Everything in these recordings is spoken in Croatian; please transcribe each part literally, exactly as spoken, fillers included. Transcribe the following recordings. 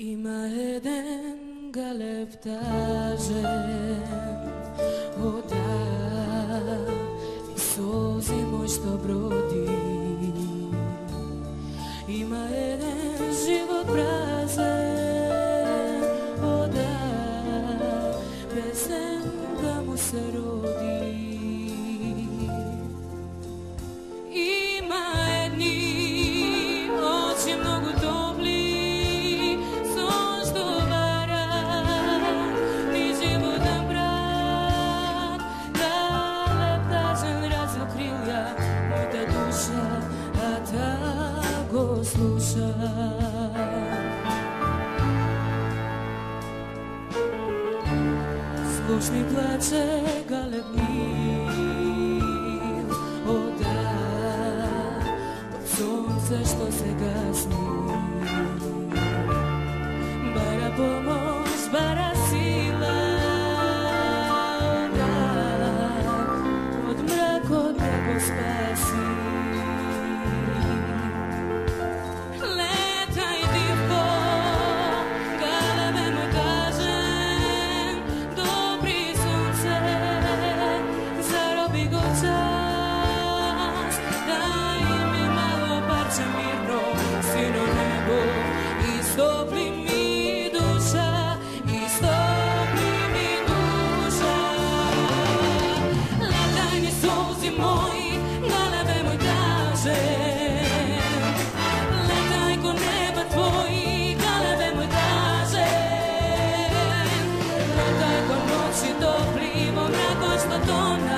Ima jeden galeptažen voda i suzi moj što brodi. Ima jedan život prazan voda, pesem da mu se rodi. Ima jedni oči mnogo topli, go sluša. Slušni plače galebnil oda pod sunce što se gasni. Bara pomoć, bara sila oda od mraka od mrako spasi. Istopli mi duša, istopli mi duša. Letaj mi suzi moji, galebe moj dražen. Letaj ko neba tvoji, galebe moj dražen. Letaj ko noći topli, moj mrako što tona.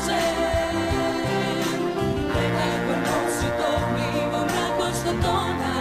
Dona